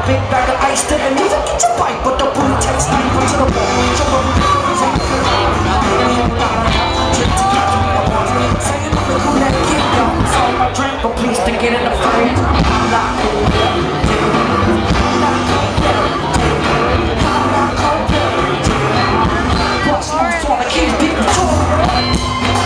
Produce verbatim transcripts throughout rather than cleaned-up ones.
big bag of ice to the music, get your bite, but the boom takes time to the ball. Jump up with the music, saying I'm the cool that kid, yo. So my drink, but please to get in the frame. I'm not what's next on the keys, people talk.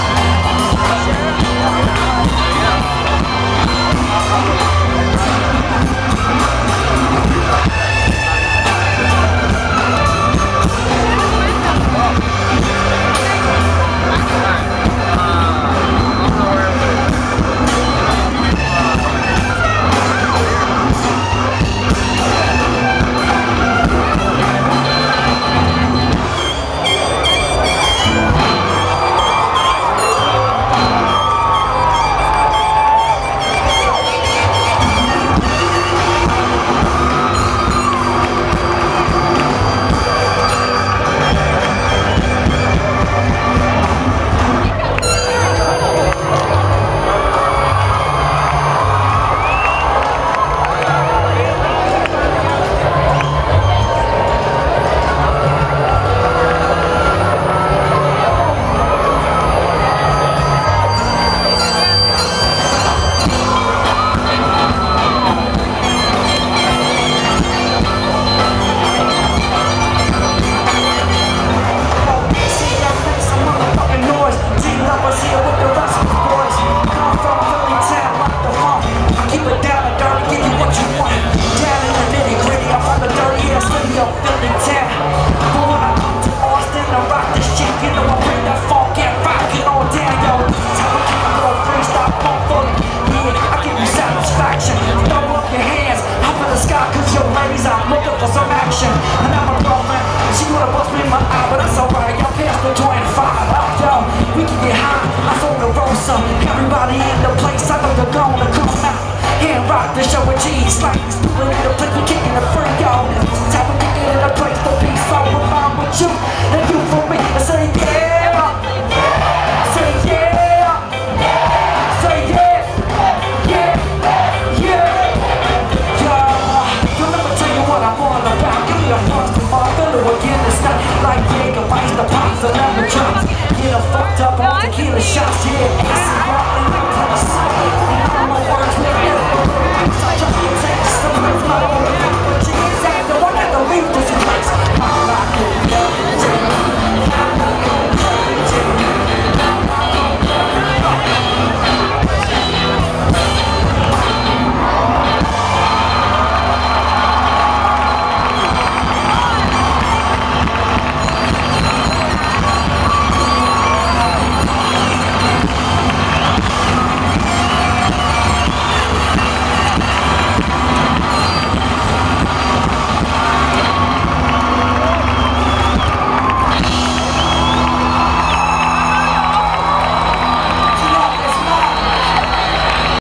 Everybody in the place, I know they're gonna come out here and rock the show with G's like this. People in the place, we kicking the free, y'all. This is how we get in the place, the peace, all around with you and you for me. And say yeah, say yeah, say yeah, yeah, yeah, yeah. Yo, let me tell you what I'm all about. Give me a first of all, fill it again. It's not like Jaeger, Weiss, the pops, and other drops. Get a fucked up on tequila shots, yeah.